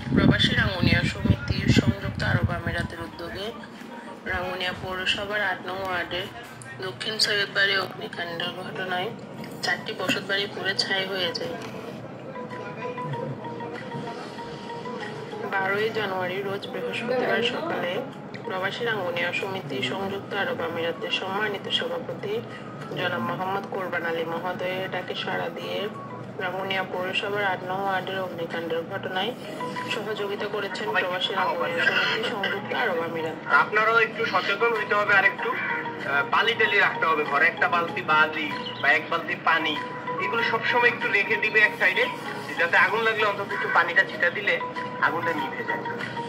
প্রবাসী রাঙ্গুনিয়া সমিতি সংযুক্ত আরব আমিরাতের উদ্যোগে রাঙ্গুনিয়া পৌরসভার ৮ নং ওয়ার্ডের দক্ষিণ সৈয়দবাড়ি অগ্নিকাণ্ডের ঘটনায় ৪টি বসতবাড়ি পুড়ে ছাই হয়ে যায়। ১২ই জানুয়ারি রোজ বৃহস্পতিবার সকালে প্রবাসী রাঙ্গুনিয়া সমিতি সংযুক্ত আরব আমিরাতের সম্মানিত সভাপতি জনাব মোহাম্মদ কোরবান আলী মহোদয়ের ডাকে সাড়া দিয়ে রাঙ্গুনিয়া পৌরসভার ৮ নং ওয়ার্ডের অগ্নিকাণ্ডের ঘটনায় সহযোগিতা করেছেন প্রবাসী রাঙ্গুনিয়া সমিতি সংযুক্ত আরব আমিরাত। আপনারাও একটু সচেতন হইতে হবে, আর একটু বালি টালি রাখতে হবে ঘরে, একটা বালতি বালি বা এক বালতি পানি, এগুলো সবসময় একটু রেখে দিবে এক সাইডে, যাতে আগুন লাগলে অন্তত একটু পানিটা ছিটা দিলে আগুনটা নিভে যায়।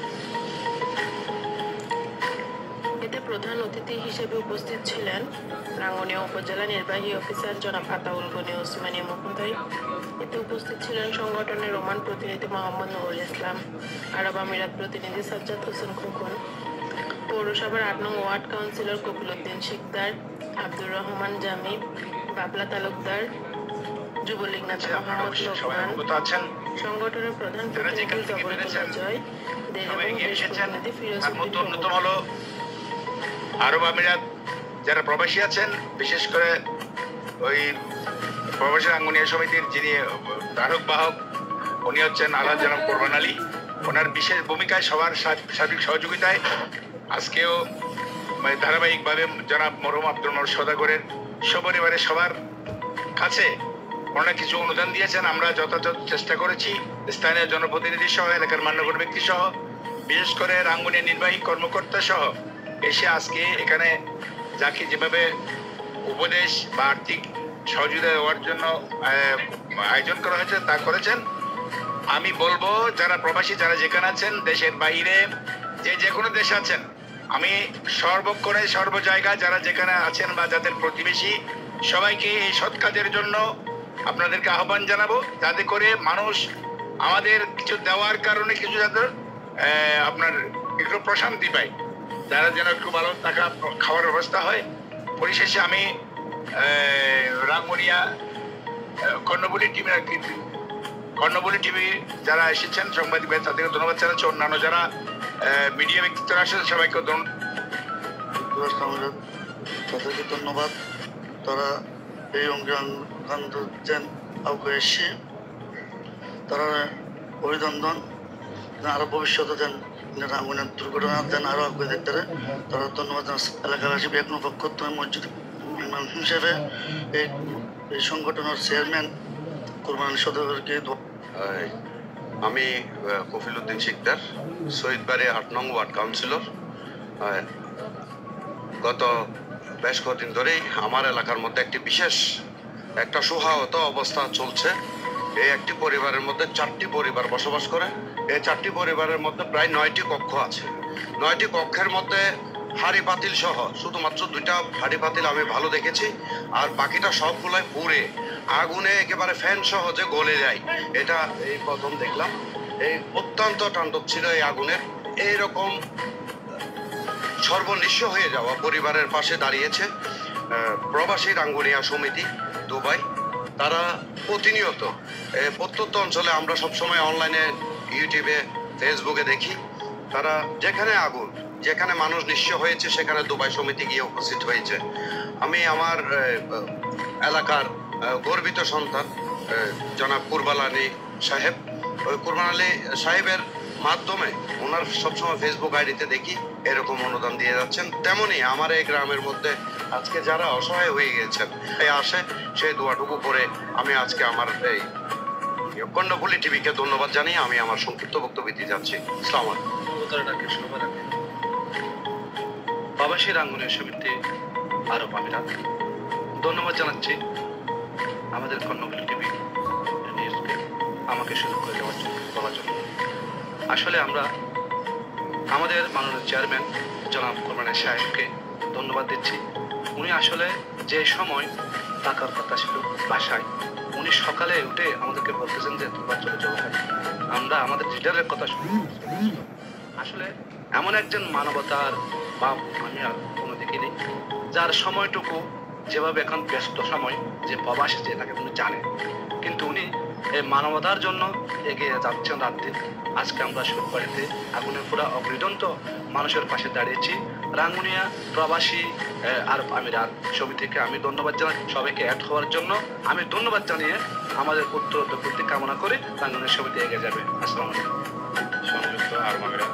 এতে প্রধান অতিথি হিসেবে উপস্থিত ছিলেন রাঙ্গুনিয়া উপজেলা নির্বাহী অফিসার জনাব আতাউল গনি ওসমানী মহোদয়। এতে উপস্থিত ছিলেন সংগঠনের রোমান প্রতিনিধি মোহাম্মদ নুরুল ইসলাম, আরব আমিরাত প্রতিনিধি সাজ্জাদ হোসেন খোকন, পৌরসভার ৮ নং ওয়ার্ড কাউন্সিলর কপিল উদ্দিন শিকদার, আব্দুর রহমান জামি, বাবলা তালুকদার, যুবলীগ নেতা মোহাম্মদ লোকমান, সংগঠনের প্রধান প্রতিনিধি জবরতুল্লাহ জয়, দেশ এবং দেশ প্রতিনিধি ফিরোজ উদ্দিন হলো আরব আমিরাত যারা প্রবাসী আছেন, বিশেষ করে ওই প্রবাসী রাঙ্গুনিয়া সমিতির যিনি ধারক বাহক, উনি হচ্ছেন আলহাজ জনাব কোরবান আলী। ওনার বিশেষ ভূমিকায় সবার সার্বিক সহযোগিতায় আজকেও ধারাবাহিকভাবে জনাব মরহুম আব্দুল মর সওদাগরের সপরিবারে সবার কাছে অনেক কিছু অনুদান দিয়েছেন। আমরা যথাযথ চেষ্টা করেছি, স্থানীয় জনপ্রতিনিধি সহ, এলাকার মান্যগণ্য ব্যক্তি সহ, বিশেষ করে রাঙ্গুনিয়া নির্বাহী কর্মকর্তা সহ এসে আজকে এখানে যাকে যেভাবে উপদেশ বা আর্থিক সহযোগিতা দেওয়ার জন্য আয়োজন করা হয়েছে তা করেছেন। আমি বলবো যারা প্রবাসী, যারা যেখানে আছেন, দেশের বাইরে যে কোনো দেশে আছেন, আমি সর্বক্ষণে সর্ব জায়গায় যারা যেখানে আছেন বা যাদের প্রতিবেশী, সবাইকে এই সৎ কাজের জন্য আপনাদেরকে আহ্বান জানাবো, যাতে করে মানুষ আমাদের কিছু দেওয়ার কারণে কিছু যাতে আপনার একটু প্রশান্তি পায়, যারা যেন একটু ভালো টাকা খাওয়ার ব্যবস্থা হয়। পরিশেষে আমি রাঙ্গুনিয়া কর্ণবলী টিভি যারা এসেছেন সাংবাদিক ভাই, তাদেরকে ধন্যবাদ জানাচ্ছি। অন্যান্য যারা মিডিয়া ব্যক্তিত্বরা আসেন সবাইকে তাদেরকে ধন্যবাদ। তারা এই অঙ্গীকান্ত দেন কাউকে এসে তারা অভিনন্দন, আরো ভবিষ্যতে দেন রাঙ্গুনিয়ার দুর্ঘটনা দেন আরো আগে দেখতে তারা ধন্যবাদ জানাচ্ছি। এলাকাবাসী বেগুন পক্ষ মসজিদ হিসেবে এই সংগঠনের চেয়ারম্যান কোরবান সদরকে। আমি কপিল উদ্দিন শিকদার, সৈয়দবাড়ি ৮ নং ওয়ার্ড কাউন্সিলর। গত বেশ কদিন ধরেই আমার এলাকার মধ্যে একটি বিশেষ একটা সহায়ত অবস্থা চলছে। এই একটি পরিবারের মধ্যে 4টি পরিবার বসবাস করে। এই 4টি পরিবারের মধ্যে প্রায় 9টি কক্ষ আছে। 9টি কক্ষের মধ্যে হাড়ি পাতিল সহ শুধুমাত্র 2টা হাড়ি পাতিল আমি ভালো দেখেছি, আর বাকিটা সবগুলাই পুড়ে আগুনে একেবারে ফ্যান সহজে গলে যায়। এটা এই প্রথম দেখলাম। এই অত্যন্ত তাণ্ডব ছিল এই আগুনের। এইরকম সর্বনিঃস্ব হয়ে যাওয়া পরিবারের পাশে দাঁড়িয়েছে প্রবাসী রাঙ্গুনিয়া সমিতি দুবাই। তারা প্রতিনিয়ত প্রত্যন্ত অঞ্চলে, আমরা সবসময় অনলাইনে ইউটিউবে ফেসবুকে দেখি, তারা যেখানে আগুন, যেখানে মানুষ নিঃস্ব হয়েছে সেখানে দুবাই সমিতি গিয়ে উপস্থিত হয়েছে। আমি আমার এলাকার গর্বিত সন্তান জনাব কোরবান আলী সাহেব, ওই কোরবান আলী সাহেবের মাধ্যমে ওনার সবসময় ফেসবুক আইডিতে দেখি এরকম অনুদান দিয়ে যাচ্ছেন। তেমনি আমার এই গ্রামের মধ্যে আজকে যারা অসহায় হয়ে গেছেন, এই আসে সেই দোয়াটুকু করে আমি আজকে আমার এই কর্ণবলী টিভিকে ধন্যবাদ জানিয়ে আমি আমার সংক্ষিপ্ত বক্তব্য দিতে যাচ্ছি। আসসালামু আলাইকুম। প্রবাসী রাঙ্গুনিয়া সমিতি আরব আমিরাত ধন্যবাদ জানাচ্ছি আমাদের কর্ণবলী টিভি নিউজকে আমাকে সুযোগ করে দেওয়ার জন্য, বলার জন্য। আসলে আমরা আমাদের মাননীয় চেয়ারম্যান জনাব কোরবান আলী সাহেবকে ধন্যবাদ দিচ্ছি। উনি আসলে যে সময় টাকার কথা ছিল বাসায়, উনি সকালে উঠে আমাদেরকে বলতেছেন যে তোমরা চলে যাবো। আমরা আমাদের লিডারের কথা শুনি। আসলে এমন একজন মানবতার ভাব আমি আর কোনো দেখিনি, যার সময়টুকু যেভাবে এখন ব্যস্ত সময় যে প্রবাসী যে তাকে উনি জানে, কিন্তু উনি এই মানবতার জন্য এগিয়ে যাচ্ছেন রাত দিন। আজকে আমরা সুরবাড়িতে আগুনের পুরা অপরিদন্ত মানুষের পাশে দাঁড়িয়েছি। রাঙ্গুনিয়া প্রবাসী আরব আমিরাত সমিতিকে আমি ধন্যবাদ জানাই, সবাইকে অ্যাড হওয়ার জন্য আমি ধন্যবাদ জানিয়ে আমাদের উত্তরোত্তর করতে কামনা করে রাঙ্গুনিয়া সমিতি এগিয়ে যাবে। আসসালামু আলাইকুম। সংযুক্ত আরব আমিরাত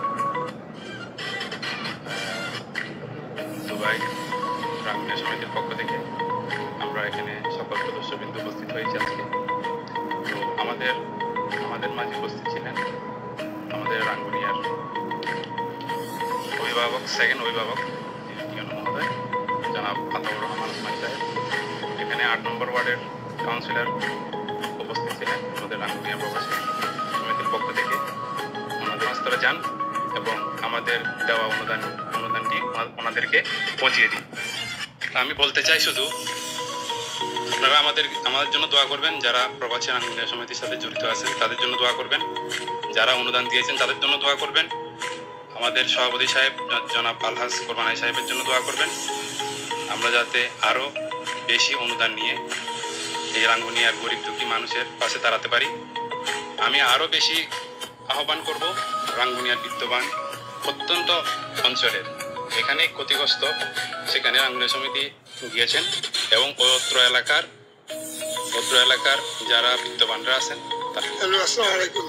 দুবাই রাঙ্গুনিয়া সমিতির পক্ষ থেকে আমরা এখানে সকল সদস্যবৃন্দ উপস্থিত হয়েছি আজকে। তো আমাদের মাঝে উপস্থিত ছিলেন আমাদের রাঙ্গুনিয়ার অভিভাবক, সেকেন্ড অভিভাবক মহোদয় জনাব আতাউর রহমান ওসমানী সাহেব। এখানে 8 নম্বর ওয়ার্ডের কাউন্সিলর উপস্থিত ছিলেন আমাদের রাঙ্গুনিয়া প্রবাসী সমিতির পক্ষ থেকে। ওনাদের স্তরে যান এবং আমাদের দেওয়া অনুদানটি ওনাদেরকে পৌঁছিয়ে দিই। আমি বলতে চাই শুধু আপনারা আমাদের জন্য দোয়া করবেন, যারা প্রবাসী রাঙ্গুনিয়া সমিতির সাথে জড়িত আছেন তাদের জন্য দোয়া করবেন, যারা অনুদান দিয়েছেন তাদের জন্য দোয়া করবেন, আমাদের সভাপতি সাহেব জনাব আলহাজ কোরবান আলী সাহেবের জন্য দোয়া করবেন। আমরা যাতে আরও বেশি অনুদান নিয়ে এই রাঙ্গুনিয়ার গরিব দুঃখী মানুষের পাশে দাঁড়াতে পারি। আমি আরও বেশি আহ্বান করব রাঙ্গুনিয়ার বিদ্যমান প্রত্যন্ত অঞ্চলের এখানে ক্ষতিগ্রস্ত, সেখানে রাঙ্গুনিয়া সমিতি গিয়েছেন এবং অত্র এলাকার যারা বিদ্যমানরা আছেন হ্যালো, আসসালামু আলাইকুম।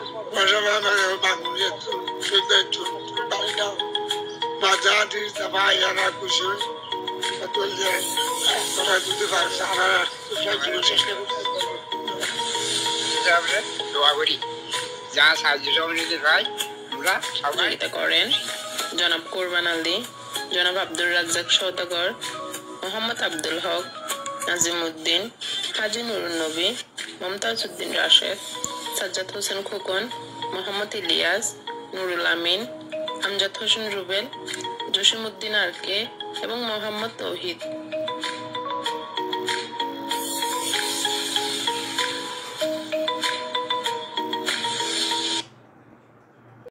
দোয়া করি যা সাহায্য সহযোগিতা পাই আমরা সবাই সহযোগিতা করেন জনাব কোরবান আলী, জনাব আব্দুর রাজ্জাক সওদাগর, মোহাম্মদ আব্দুল হক, নাজিম উদ্দিন, হাজি নুরুন নবী, মমতাজ উদ্দিন রাশেদ, সাজ্জাদ হোসেন খোকন, মোহাম্মদ ইলিয়াস, নুরুল আমিন, আমজাদ হোসেন রুবেল, জসিম উদ্দিন আরকে এবং মোহাম্মদ তৌহিদ।